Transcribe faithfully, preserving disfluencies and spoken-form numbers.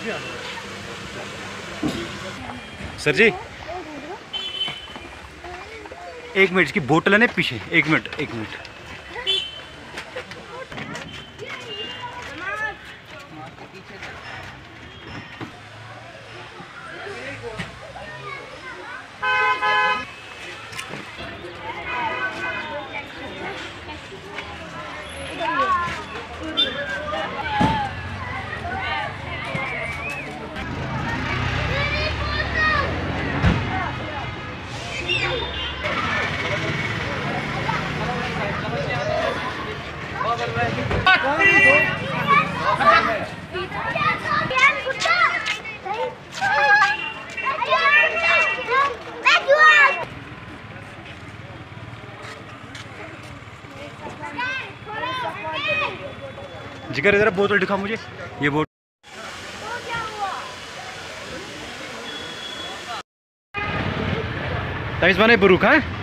سر جی ایک منٹ، اس کی بوٹل ہے نا پیچھے، ایک منٹ ایک منٹ. جگر ذرا بوتل دکھا مجھے، یہ بوتل. تمیز بنے بروک ہے.